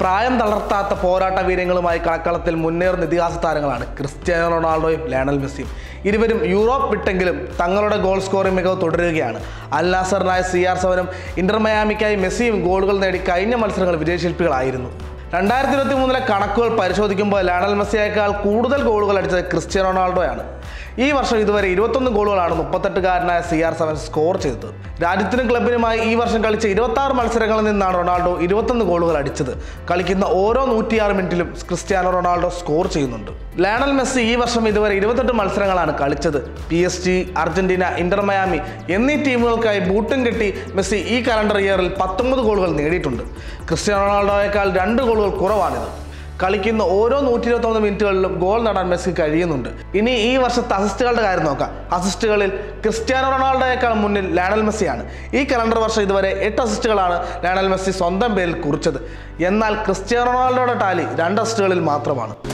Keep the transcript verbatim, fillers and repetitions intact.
പ്രായം തളർത്താത്ത പോരാട്ട വീരങ്ങളുമായി കളക്കളത്തിൽ മുന്നേറുന്ന ഇതിഹാസ താരങ്ങളാണ് ക്രിസ്ത്യാനോ റൊണാൾഡോയും ലയണൽ മെസ്സിയും. ഇരുവരും യൂറോപ്പ് വിട്ടെങ്കിലും തങ്ങളുടെ ഗോൾ സ്കോറിംഗ് മികവ് തുടരുകയാണ്. അൽ നാസറിനായ സി ആർ സെവനും ഇന്റർ മയാമിക്കായി മെസ്സിയും ഗോളുകൾ നേടി കഴിഞ്ഞ മത്സരങ്ങൾ വിജയശില്പികളായിരുന്നു. രണ്ടായിരത്തി ഇരുപത്തി മൂന്നിലെ കണക്കുകൾ പരിശോധിക്കുമ്പോൾ ലയണൽ മെസ്സിയേക്കാൾ കൂടുതൽ ഗോളുകൾ അടിച്ചത് ക്രിസ്ത്യാനോ റൊണാൾഡോയാണ്. ഈ വർഷം ഇതുവരെ ഇരുപത്തൊന്ന് ഗോളുകളാണ് മുപ്പത്തെട്ടുകാരനായ സി ആർ സെവൻ സ്കോർ ചെയ്തത്. രാജ്യത്തിനും ക്ലബിനുമായി ഈ വർഷം കളിച്ച ഇരുപത്തി ആറ് മത്സരങ്ങളിൽ നിന്നാണ് റൊണാൾഡോ ഇരുപത്തൊന്ന് ഗോളുകൾ അടിച്ചത്. കളിക്കുന്ന ഓരോ നൂറ്റിയാറ് മിനിറ്റിലും ക്രിസ്ത്യാനോ റൊണാൾഡോ സ്കോർ ചെയ്യുന്നുണ്ട്. ലയണൽ മെസ്സി ഈ വർഷം ഇതുവരെ ഇരുപത്തെട്ട് മത്സരങ്ങളാണ് കളിച്ചത്. P S G, Argentina, Inter Miami എന്നീ ടീമുകൾക്കായി ബൂട്ടും കെട്ടി മെസ്സി ഈ കലണ്ടർ ഇയറിൽ പത്തൊമ്പത് ഗോളുകൾ നേടിയിട്ടുണ്ട്. ക്രിസ്ത്യാനോ റൊണാൾഡോയേക്കാൾ രണ്ട് ഗോളുകൾ കുറവാണിത്. കളിക്കുന്ന ഓരോ നൂറ്റി ഇരുപത്തി ഒന്ന് മിനിറ്റുകളിലും ഗോൾ നേടാൻ മെസ്സി കഴിയുന്നുണ്ട്. ഇനി ഈ വർഷത്തെ അസിസ്റ്റുകളുടെ കാര്യം നോക്കാം. അസിസ്റ്റുകളിൽ ക്രിസ്ത്യാനോ റൊണാൾഡോയേക്കാൾ മുന്നിൽ ലയണൽ മെസ്സിയാണ്. ഈ കലണ്ടർ വർഷം ഇതുവരെ എട്ട് അസിസ്റ്റുകളാണ് ലയണൽ മെസ്സി സ്വന്തം പേരിൽ കുറിച്ചത്. എന്നാൽ ക്രിസ്ത്യാനോ റൊണാൾഡോയുടെ ടാലി രണ്ട് അസിസ്റ്റുകളിൽ മാത്രമാണ്.